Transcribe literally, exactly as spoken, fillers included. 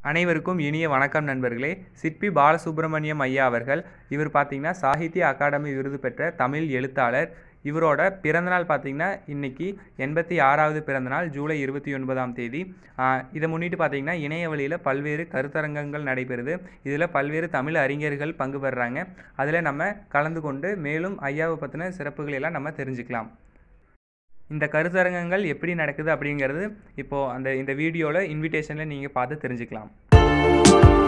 அனைவருக்கும் இனிய வணக்கம் நண்பர்களே. சிற்பி பாலசுப்ரமணியம் ஐயா அவர்கள் இவர் பார்த்தீங்கன்னா சாகித்ய அகாடமி விருது பெற்ற தமிழ் எழுத்தாளர். இவரோட பிறந்தநாள் பார்த்தீங்கன்னா இன்றைக்கி எண்பத்தி ஆறாவது பிறந்தநாள் ஜூலை இருபத்தி ஒன்பதாம் தேதி. இதை முன்னிட்டு பார்த்தீங்கன்னா இணைய வழியில் பல்வேறு கருத்தரங்கங்கள் நடைபெறுது. இதில் பல்வேறு தமிழ் அறிஞர்கள் பங்கு பெறுறாங்க. அதில் நம்ம கலந்து கொண்டு மேலும் ஐயாவை பற்றின சிறப்புகளை எல்லாம் நம்ம தெரிஞ்சுக்கலாம். இந்த கருத்தரங்கங்கள் எப்படி நடக்குது அப்படிங்கிறது இப்போது அந்த இந்த வீடியோவில் இன்விடேஷனில் நீங்கள் பார்த்து தெரிஞ்சுக்கலாம்.